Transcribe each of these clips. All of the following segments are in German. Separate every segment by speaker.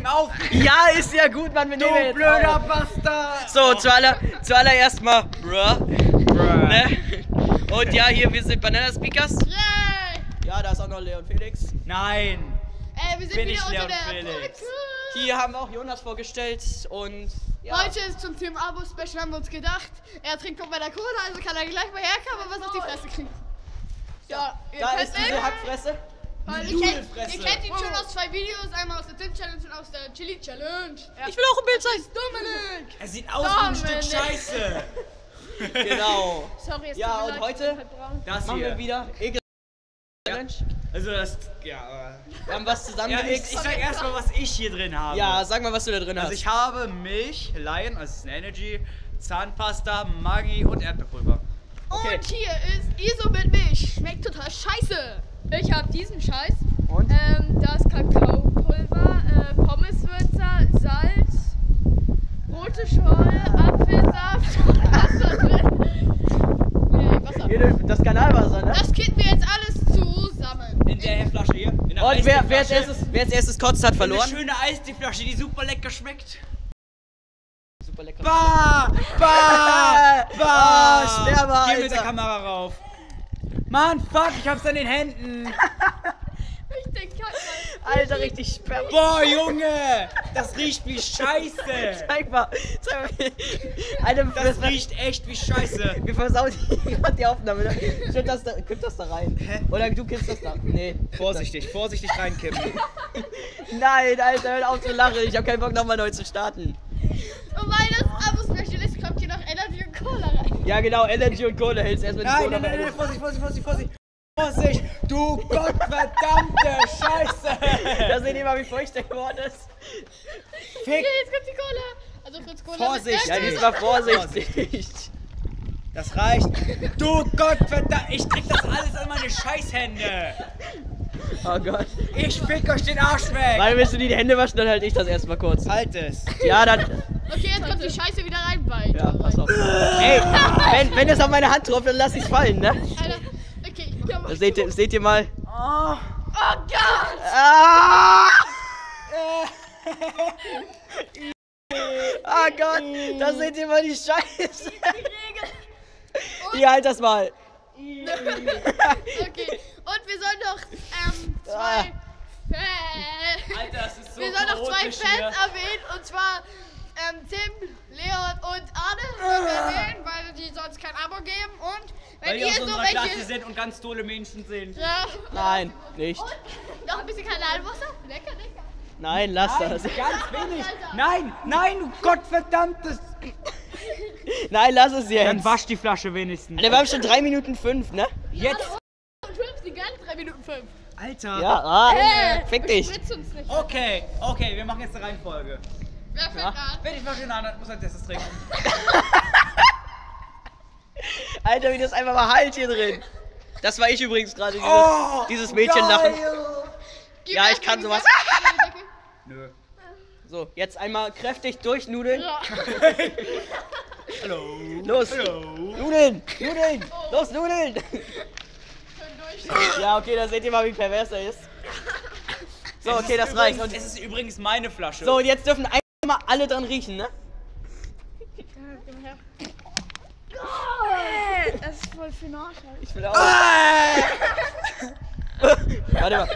Speaker 1: nehmen auf!
Speaker 2: Ja, ist ja gut, Mann, wir nehmen jetzt
Speaker 1: blöder
Speaker 2: auf.
Speaker 1: Bastard!
Speaker 2: So, zuallererst mal, ne? Und ja, hier, wir sind Banana Speakers. Ja, da ist auch noch Leon Felix.
Speaker 1: Nein!
Speaker 3: Wir sind
Speaker 1: Bin
Speaker 3: wieder
Speaker 1: ich
Speaker 3: unter
Speaker 1: Leon
Speaker 3: der
Speaker 1: Felix.
Speaker 2: Hier haben wir auch Jonas vorgestellt und ja.
Speaker 3: Heute ist zum Thema Abo-Special, haben wir uns gedacht. Er trinkt von meiner Cola, also kann er gleich mal herkommen und was auf die Fresse kriegen. Ja, ihr
Speaker 2: Da
Speaker 3: kennt
Speaker 2: ist diese
Speaker 3: ihn.
Speaker 2: Hackfresse.
Speaker 3: Weil ihr kennt ihn schon aus 2 Videos, einmal aus der Tim-Challenge und aus der Chili-Challenge. Ja.
Speaker 2: Ich will auch ein Bild sein.
Speaker 3: Dominik!
Speaker 1: Er sieht aus wie ein Stück Scheiße!
Speaker 2: Genau.
Speaker 3: Sorry, es
Speaker 2: Ja,
Speaker 3: tut mir
Speaker 2: und
Speaker 3: leid,
Speaker 2: heute
Speaker 3: ich bin halt braun.
Speaker 1: Das
Speaker 2: machen wir
Speaker 1: hier.
Speaker 2: wieder Challenge.
Speaker 1: Also das, ja.
Speaker 2: Wir haben was
Speaker 1: Ja,
Speaker 2: zusammengemixt.
Speaker 1: ich sag erstmal, was ich hier drin habe.
Speaker 2: Ja, sag mal, was du da drin
Speaker 1: Also
Speaker 2: hast.
Speaker 1: ich habe Milch, Lion, also es ist eine Energy, Zahnpasta, Maggi und Erdbeerpulver.
Speaker 2: Okay.
Speaker 3: Und hier ist ISO mit Milch. Schmeckt total scheiße. Ich habe diesen Scheiß.
Speaker 2: Und?
Speaker 3: Da ist Kakaopulver, Pommeswürzer, Salz, rote Scholle, Apfelsaft und Wasser drin. Wasser.
Speaker 2: Hier, das Kanalwasser, ne?
Speaker 3: Das kitten wir jetzt alles zusammen.
Speaker 1: In der Flasche hier. In der
Speaker 2: Und wer
Speaker 1: Eistee-Flasche.
Speaker 2: als erstes kotzt, hat verloren.
Speaker 1: Eine schöne Eistee-Flasche, die super lecker schmeckt.
Speaker 2: Super lecker.
Speaker 1: Bah! Bah! Bah!
Speaker 2: Sterber,
Speaker 1: Geh mit der
Speaker 2: Alter.
Speaker 1: Kamera rauf. Mann, fuck, ich hab's an den Händen.
Speaker 3: Ich denke halt mal.
Speaker 2: Alter, richtig sperrig.
Speaker 1: Boah, Junge! Das riecht wie Scheiße.
Speaker 2: Zeig mal. Alter,
Speaker 1: Das riecht echt wie Scheiße.
Speaker 2: wir versauen gerade die Aufnahme. Ne? Kipp das da rein.
Speaker 1: Hä?
Speaker 2: Oder du kippst das da. Nee.
Speaker 1: Vorsichtig reinkippen.
Speaker 2: Nein, Alter, hör auf zu lachen. Ich hab keinen Bock, nochmal neu zu starten.
Speaker 3: Und weil das Abo-Special ist, kommt hier noch Energy und Cola rein.
Speaker 2: Ja, genau, Energy und Kohle hältst erstmal die Kohle
Speaker 1: Nein,
Speaker 2: rein.
Speaker 1: Vorsicht! Vorsicht, du gottverdammte Scheiße!
Speaker 2: Da seht ihr mal, wie feucht der geworden ist.
Speaker 1: Fick!
Speaker 3: Okay, jetzt kommt die Cola. Also Fritz Cola.
Speaker 1: Vorsicht.
Speaker 2: Ja,
Speaker 3: Mit
Speaker 2: diesmal vorsichtig.
Speaker 1: Das reicht. Du Gottverdammt, ich krieg das alles an meine Scheißhände.
Speaker 2: Oh Gott.
Speaker 1: Ich fick euch den Arsch weg.
Speaker 2: Weil willst du die Hände waschen, dann halt ich das erstmal kurz.
Speaker 1: Halt es.
Speaker 2: Ja, dann.
Speaker 3: Okay, jetzt kommt die Scheiße wieder rein. Weiter.
Speaker 2: Ja, pass auf. Ey, wenn es auf meine Hand tropft, dann lass ich's fallen, ne?
Speaker 3: Alter, okay, ich mach
Speaker 2: Das seht ihr mal.
Speaker 1: Oh.
Speaker 3: Oh Gott!
Speaker 2: Ah! Ah Gott, da seht ihr mal die Scheiße. Hier, halt das mal.
Speaker 3: Okay, und wir sollen noch zwei
Speaker 1: Alter, das ist so
Speaker 3: wir sollen noch 2
Speaker 1: chaotisch
Speaker 3: Fans
Speaker 1: hier.
Speaker 3: erwähnen, und zwar Tim, Leon und Arne sollen wir erwähnen, weil die sonst kein Abo geben. Und wenn
Speaker 1: Weil die aus
Speaker 3: ihr so
Speaker 1: unserer Klasse
Speaker 3: welche...
Speaker 1: sind und ganz tolle Menschen sind.
Speaker 3: Ja.
Speaker 2: Nein, nicht.
Speaker 3: Und noch ein bisschen Kanalwasser. Lecker.
Speaker 2: Nein, lass das.
Speaker 1: Ganz wenig. Nein, du Gottverdammtes.
Speaker 2: Nein, lass es jetzt.
Speaker 1: Dann wasch die Flasche wenigstens.
Speaker 2: Alter, wir haben schon 3 Minuten 5, ne?
Speaker 1: Jetzt.
Speaker 3: Und 5, die ganzen 3 Minuten 5.
Speaker 1: Alter.
Speaker 2: Ja, fick dich.
Speaker 3: Spritz uns nicht.
Speaker 1: Okay, wir machen jetzt eine Reihenfolge.
Speaker 3: Wer fängt an?
Speaker 1: Wenn ich Flasche in der Hand muss als erstes trinken.
Speaker 2: Alter, wie das einfach mal halt hier drin. Das war ich übrigens gerade, dieses Mädchen lachen.
Speaker 3: Gib
Speaker 2: Ja,
Speaker 3: erst
Speaker 2: ich kann
Speaker 3: mal die
Speaker 2: sowas.
Speaker 3: Decke.
Speaker 1: Nö.
Speaker 2: So, jetzt einmal kräftig durchnudeln.
Speaker 3: Ja.
Speaker 1: Hallo.
Speaker 2: Los.
Speaker 1: Hallo.
Speaker 2: Nudeln. Los, Nudeln.
Speaker 3: Schön durch.
Speaker 2: Ja, okay, da seht ihr mal, wie pervers er ist. So, okay, das reicht. Und
Speaker 1: Es ist übrigens meine Flasche.
Speaker 2: so, und jetzt dürfen einfach mal alle dran riechen, ne?
Speaker 3: Das ist voll für Nachhalt.
Speaker 2: Ich will auch. Warte mal.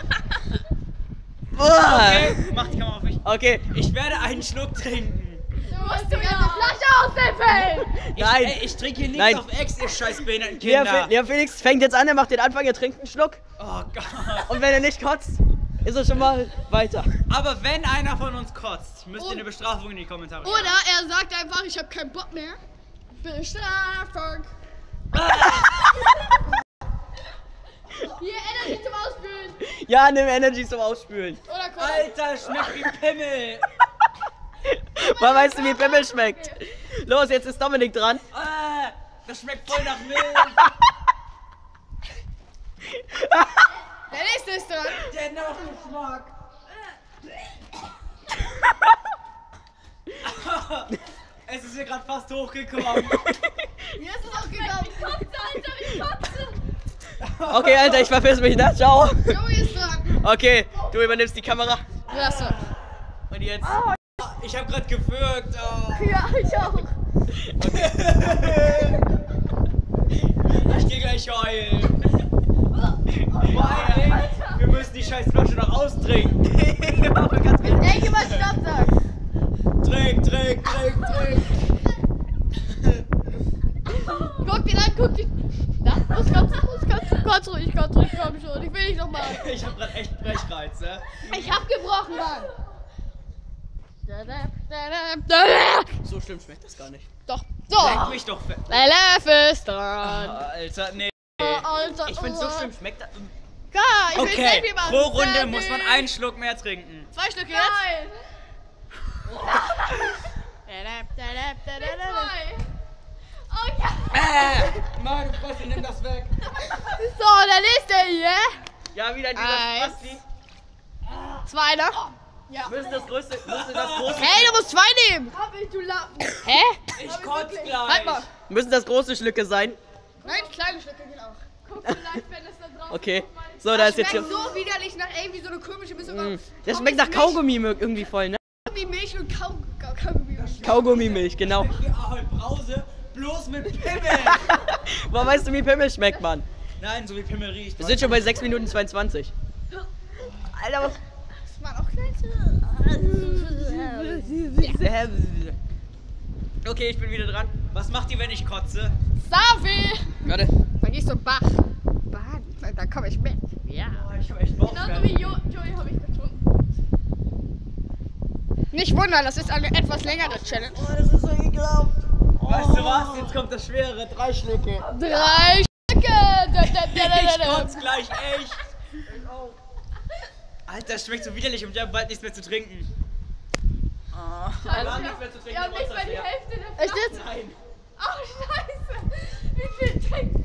Speaker 1: Okay, mach die Kamera auf mich.
Speaker 2: Okay,
Speaker 1: Ich werde einen Schluck trinken.
Speaker 3: Du musst die ganze Flasche aushelfen!
Speaker 2: nein.
Speaker 1: Ich trinke hier nichts
Speaker 2: Nein.
Speaker 1: auf Ex, ihr scheiß behinderten Kinder.
Speaker 2: Lea Felix fängt jetzt an, er macht den Anfang, er trinkt einen Schluck.
Speaker 1: Oh Gott.
Speaker 2: Und wenn er nicht kotzt, ist er schon mal weiter.
Speaker 1: Aber wenn einer von uns kotzt, müsst ihr eine Bestrafung in die Kommentare schreiben.
Speaker 3: Oder er sagt einfach, ich habe keinen Bock mehr. Bestrafung. Hier, Energy zum Ausspülen.
Speaker 2: Ja, nimm Energy zum Ausspülen.
Speaker 3: Oder Cola.
Speaker 1: Alter, schmeckt wie Pimmel.
Speaker 2: Mal weißt du, wie Pimmel schmeckt. Los, jetzt ist Dominik dran.
Speaker 1: Das schmeckt voll nach Milch.
Speaker 3: Der nächste ist dran.
Speaker 1: Der Nachgeschmack. Es ist mir gerade fast hochgekommen.
Speaker 3: Mir ist es auch gegangen. Kotze, Alter, ich kotze.
Speaker 2: Okay, Alter, ich verpiss mich, ne? Ciao.
Speaker 3: Joey ist dran.
Speaker 2: Okay, du übernimmst die Kamera.
Speaker 3: Lasse.
Speaker 2: Und jetzt.
Speaker 1: Ich hab grad gewürgt. Oh.
Speaker 3: Ja, ich auch.
Speaker 1: Ich geh gleich heulen. Weil wir müssen die scheiß Flasche noch austrinken.
Speaker 3: Ey, gib mal Stopp, sag.
Speaker 1: Trink.
Speaker 3: Guck den an, guck den. Da, ganz ruhig, komm schon. Ich will nicht nochmal.
Speaker 1: Ich hab grad echt Brechreiz, ne?
Speaker 3: Ich hab gebrochen, Mann.
Speaker 2: So schlimm schmeckt das gar nicht.
Speaker 3: Doch,
Speaker 1: Leck
Speaker 3: so.
Speaker 1: mich doch fett.
Speaker 3: Der Löffel ist dran.
Speaker 1: Alter, nee.
Speaker 3: Alter,
Speaker 2: Ich find's so schlimm schmeckt das.
Speaker 3: Klar, ich will
Speaker 1: Okay,
Speaker 3: Selfie machen.
Speaker 1: pro Runde
Speaker 3: Selfie.
Speaker 1: muss man einen Schluck mehr trinken.
Speaker 3: 2 Stücke jetzt. Oh ja.
Speaker 1: Meine Fresse, nimm das weg.
Speaker 3: So, der nächste hier.
Speaker 2: Ja, wieder dieser
Speaker 3: Eins.
Speaker 2: Spasti.
Speaker 3: 2, ne? Ja.
Speaker 2: Müssen das größte.
Speaker 3: Hey, du musst 2 nehmen. Du Lappen. Hä?
Speaker 1: Ich kotz
Speaker 3: Halt
Speaker 1: gleich.
Speaker 3: mal.
Speaker 2: Müssen das große Schlücke sein?
Speaker 3: Nein, kleine Stücke gehen auch. Guck vielleicht, wenn es da drauf
Speaker 2: Okay. So, da ist jetzt hier.
Speaker 3: schmeckt so widerlich nach irgendwie so eine komische Mischung.
Speaker 2: Das schmeckt nach Kaugummi irgendwie voll, ne?
Speaker 3: Wie Milch und Kaugummi.
Speaker 2: Kaugummimilch, genau.
Speaker 1: Die Ahoi Brause, bloß mit Pimmel.
Speaker 2: Woher weißt du, wie Pimmel schmeckt, Mann?
Speaker 1: Nein, so wie Pimmel riecht.
Speaker 2: Wir sind schon bei 6 Minuten 22. Alter, was?
Speaker 3: Das waren auch kleinste.
Speaker 2: Okay, ich bin wieder dran.
Speaker 1: Was macht ihr, wenn ich kotze?
Speaker 3: Safi!
Speaker 2: Warte.
Speaker 3: Da gehst du Bach. Baden. Da komm ich mit. Ja.
Speaker 1: Oh, ich hab echt
Speaker 3: Genauso wie
Speaker 1: Bauchschmerzen.
Speaker 3: Joey habe ich getrunken. Nicht wundern, das ist eine etwas längere Challenge.
Speaker 2: Oh, das ist so ekelhaft.
Speaker 1: Weißt du was? Jetzt kommt das Schwere. 3 Schlücke.
Speaker 3: 3 Stücke!
Speaker 1: Ich kotz gleich echt. Alter, das schmeckt so widerlich und wir haben bald nichts mehr zu trinken.
Speaker 2: Wir haben nichts mehr zu trinken.
Speaker 3: Wir haben nicht mal die Hälfte der Flasche. Echt jetzt?
Speaker 1: Nein.
Speaker 3: Ach, scheiße! Wie viel trinken?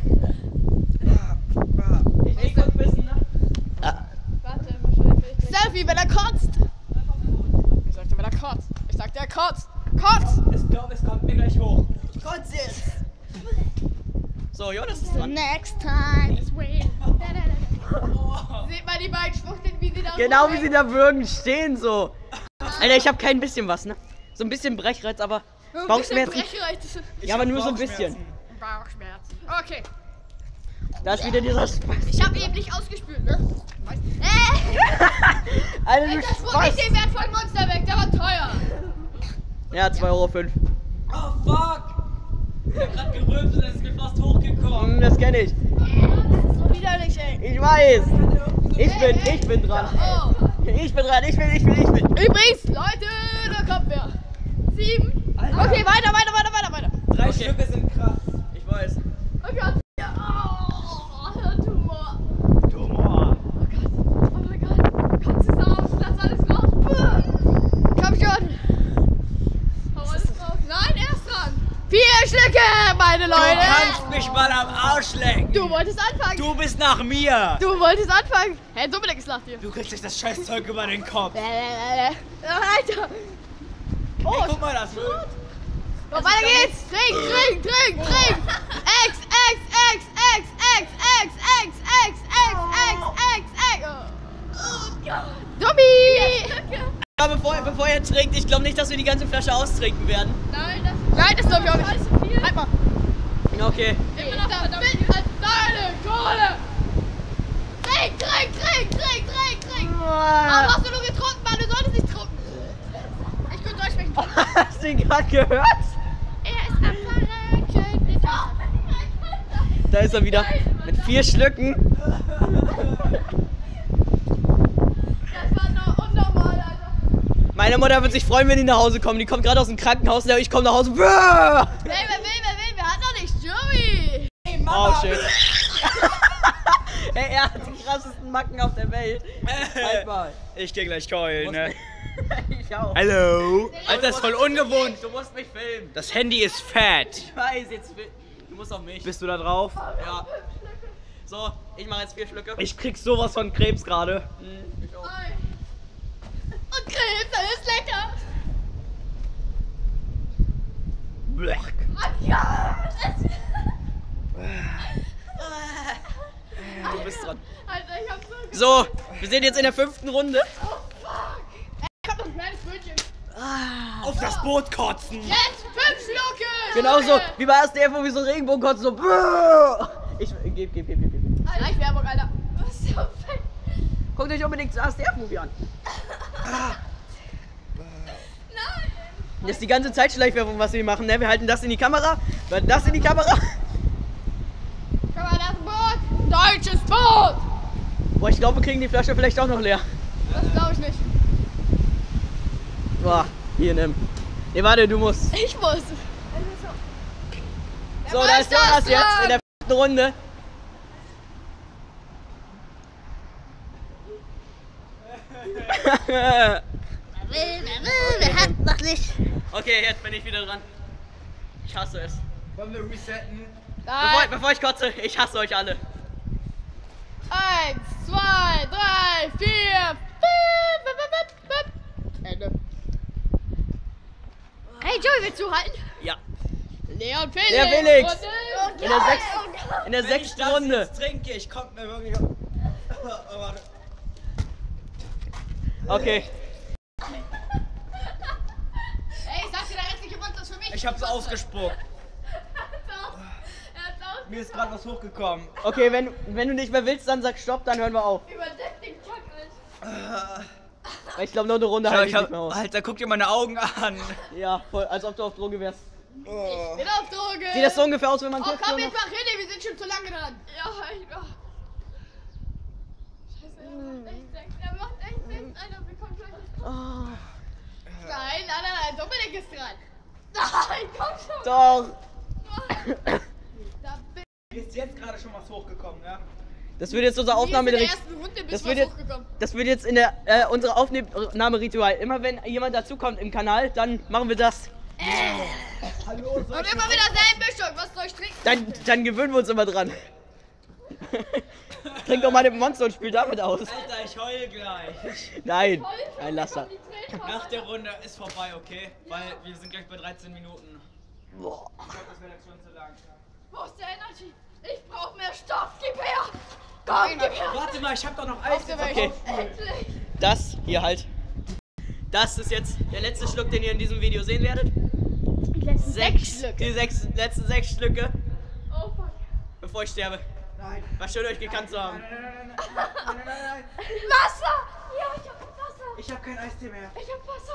Speaker 2: Ich will kurz wissen, ne?
Speaker 3: Warte, wahrscheinlich. Selfie, wenn er kotzt! Ich sagte, wenn er kotzt. Ich sagte, er kotzt. Kotzt!
Speaker 1: Ich glaube, es kommt mir gleich hoch.
Speaker 2: Ich kotze jetzt. So, Jonas ist dran.
Speaker 3: Next time is when. Seht mal die beiden Schwuchteln, wie sie da
Speaker 2: Genau wie
Speaker 3: rumhängen.
Speaker 2: sie da würgen, stehen so. Alter, ich hab kein bisschen was, ne? So ein bisschen Brechreiz, aber
Speaker 3: Ein
Speaker 2: Bauchschmerzen.
Speaker 3: bisschen Brechreiz.
Speaker 2: Ja, aber nur so ein bisschen.
Speaker 3: Bauchschmerzen. Okay.
Speaker 2: Da ist wieder dieser Spaß.
Speaker 3: Ich habe eben nicht ausgespült, ne?
Speaker 2: Alter, du
Speaker 3: Das wurde
Speaker 2: Spaß.
Speaker 3: nicht den Wert von Monster weg, der war teuer.
Speaker 2: Ja, 2,05 Euro.
Speaker 1: Oh fuck! Ich hab grad gerülpst und es ist mir fast hochgekommen.
Speaker 2: Das kenne ich.
Speaker 3: Das ist so widerlich, ey.
Speaker 2: Ich weiß. Ich bin dran.
Speaker 3: Oh.
Speaker 2: Ich bin dran. Ich will.
Speaker 3: Übrigens, Leute, da kommt wer. 7.
Speaker 1: Alter.
Speaker 3: Okay, weiter.
Speaker 1: 3
Speaker 2: Okay.
Speaker 1: Stücke sind krass.
Speaker 2: Ich weiß.
Speaker 3: Oh Gott. Ja. Oh, Tumor.
Speaker 1: Tumor.
Speaker 3: Oh mein Gott. Komm zusammen, lass alles raus. Komm schon. Hau alles raus. Nein, erst dran. 4 Stücke, meine
Speaker 1: Du
Speaker 3: Leute.
Speaker 1: kannst mich mal am Arsch lecken.
Speaker 3: Du wolltest anfangen.
Speaker 1: Du bist nach mir.
Speaker 3: Du wolltest anfangen. Hey, Dominik ist nach dir.
Speaker 1: Du kriegst dich das Scheißzeug über den Kopf.
Speaker 3: Alter. Oh,
Speaker 1: Ey, guck mal, das wird.
Speaker 3: so, weiter geht's. Trink. X. Dobby.
Speaker 2: Ja, bevor ihr trinkt, ich glaube nicht, dass wir die ganze Flasche austrinken werden.
Speaker 3: Nein, das glaube ich auch nicht. Halt mal.
Speaker 2: Okay.
Speaker 3: Immer noch deine Kohle. Trink. Aber hast du nur getrunken, Mann? Du solltest nicht trinken. Ich könnte Deutsch sprechen.
Speaker 2: Hast du ihn gerade gehört?
Speaker 3: Er ist am Verrecken.
Speaker 2: Da ist er wieder. Mit 4 Schlücken.
Speaker 3: Das war noch unnormal, Alter.
Speaker 2: Meine Mutter wird sich freuen, wenn die nach Hause kommen. Die kommt gerade aus dem Krankenhaus. Ja, ich komme nach Hause.
Speaker 3: Hey, wer will? Wir hatten noch nicht Joey.
Speaker 1: Hey,
Speaker 2: Oh
Speaker 1: Mama.
Speaker 2: shit. Ey, er hat die krassesten Macken auf der Welt. Halt mal.
Speaker 1: Ich geh gleich heulen, ne?
Speaker 2: Ich auch.
Speaker 1: Hallo. Alter, das ist voll ungewohnt.
Speaker 2: Du musst mich filmen.
Speaker 1: Das Handy ist fett.
Speaker 2: Ich weiß, jetzt du musst auf mich.
Speaker 1: Bist du da drauf?
Speaker 2: Ja. So, ich mache jetzt 4 Schlücke.
Speaker 1: Ich krieg sowas von Krebs gerade.
Speaker 2: Ich auch.
Speaker 3: Und Krebs, das ist lecker.
Speaker 1: Blech.
Speaker 3: Ja.
Speaker 2: Du bist dran.
Speaker 3: Alter, ich hab so...
Speaker 2: So, wir sind jetzt in der 5. Runde.
Speaker 3: Oh, fuck. Ey, ich hab noch ein kleines Brötchen.
Speaker 1: Auf das Boot kotzen.
Speaker 3: Jetzt 5 Schlucke.
Speaker 2: Genauso wie bei SDF, wo wir so Regenbogen kotzen, so. Ich geb.
Speaker 3: Schleichwerbung, Alter. Was ist so fett?
Speaker 2: Guckt euch unbedingt das SDF-Movie an.
Speaker 3: Nein.
Speaker 2: Das ist die ganze Zeit Schleichwerbung, was wir machen, ne? Wir halten das in die Kamera, wir halten das in die Kamera.
Speaker 3: Guck mal, das Boot. Deutsches Boot.
Speaker 2: Boah, ich glaube, wir kriegen die Flasche vielleicht auch noch leer.
Speaker 3: Das glaube ich nicht.
Speaker 2: Boah, hier, nimm. Nee, warte, du musst.
Speaker 3: Ich muss.
Speaker 2: So, da ist Jonas jetzt in der 4. Runde.
Speaker 3: Wer hat noch nicht.
Speaker 2: Okay, jetzt bin ich wieder dran. Ich hasse es.
Speaker 1: Wollen wir resetten?
Speaker 2: Bevor ich kotze, ich hasse euch alle.
Speaker 3: 1, 2, 3, 4. Ende. Hey Joey, willst du halten?
Speaker 2: Ja.
Speaker 3: Leon Felix.
Speaker 2: Leon Felix.
Speaker 3: Und
Speaker 2: In der 6.
Speaker 1: Wenn ich
Speaker 2: Runde.
Speaker 1: das jetzt trinke, ich kommt mir wirklich...
Speaker 2: Okay.
Speaker 3: Ey, sag dir, der restliche Monster ist für mich.
Speaker 1: Ich hab's ausgespuckt.
Speaker 3: Er hat's aus.
Speaker 1: Mir ist gerade was hochgekommen.
Speaker 2: Okay, wenn du nicht mehr willst, dann sag Stopp, dann hören wir auf.
Speaker 3: Überdeck den Chuck, Alter.
Speaker 2: Weil ich glaube, noch eine Runde
Speaker 1: Schau,
Speaker 2: halte ich nicht mehr aus.
Speaker 1: Alter, guck dir meine Augen an.
Speaker 2: Ja, voll, als ob du auf Droge wärst.
Speaker 1: Oh.
Speaker 3: Bin auf Droge.
Speaker 2: Sieht das so ungefähr aus, wenn man
Speaker 3: Oh,
Speaker 2: guckt?
Speaker 3: komm
Speaker 2: Jonas?
Speaker 3: jetzt mal hin, wir sind schon zu lange dran. Ja, ich mach. Scheiße, er macht echt Sinn. Alter, wir kommen gleich nicht drauf.
Speaker 2: Oh,
Speaker 3: Nein, Dominik ist dran. Nein, komm schon.
Speaker 2: doch.
Speaker 3: Da bin
Speaker 1: Mir ist jetzt gerade schon was hochgekommen, ja?
Speaker 2: Das wird jetzt unser
Speaker 3: ich in der
Speaker 2: Aufnahmeritual.
Speaker 3: ersten Runde
Speaker 2: Das
Speaker 3: bist
Speaker 2: wird
Speaker 3: du
Speaker 2: jetzt,
Speaker 3: hochgekommen.
Speaker 2: das wird jetzt in der unser Aufnahmeritual. Immer wenn jemand dazukommt im Kanal, dann machen wir das.
Speaker 1: Hallo,
Speaker 3: Und immer wieder selbe Mischung. Was soll ich trinken?
Speaker 2: Dann gewöhnen wir uns immer dran. Trink doch mal den Monster und spiel damit aus.
Speaker 1: Alter, ich heul gleich.
Speaker 2: Nein, lass das.
Speaker 1: Nach der Runde ist vorbei, okay? Weil wir sind gleich bei 13 Minuten.
Speaker 2: Boah.
Speaker 1: Ich glaube, das wäre jetzt schon zu lang.
Speaker 3: Wo ist der Energy? Ich brauch mehr Stoff. Gib her. Komm, gib her.
Speaker 1: Warte mal, ich hab doch noch Eis.
Speaker 2: Okay,
Speaker 3: Endlich.
Speaker 2: das hier halt. Das ist jetzt der letzte Schluck, den ihr in diesem Video sehen werdet.
Speaker 3: Die letzten 6 Schlücke.
Speaker 2: Die letzten 6 Schlücke,
Speaker 3: Oh fuck.
Speaker 2: bevor ich sterbe.
Speaker 1: Nein.
Speaker 2: War schön, euch gekannt zu haben.
Speaker 1: Nein.
Speaker 3: Wasser. Ja, ich hab Wasser.
Speaker 1: Ich hab kein Eistee mehr.
Speaker 3: Ich hab Wasser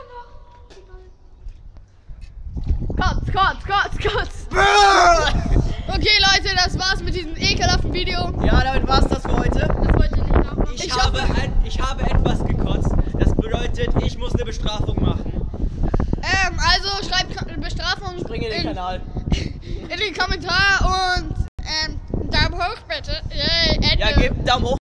Speaker 3: noch. Kotz. Okay, Leute, das war's mit diesem ekelhaften Video.
Speaker 2: Ja, damit war's das für heute.
Speaker 3: Das wollt ihr nicht nachmachen.
Speaker 1: Ich habe etwas gekotzt. Das bedeutet, ich muss eine Bestrafung machen.
Speaker 3: Also schreibt Bestrafung
Speaker 2: Bring in den Kanal.
Speaker 3: in den Kommentar und Daumen hoch bitte. Yay, Ende.
Speaker 2: Ja, gebt einen Daumen hoch.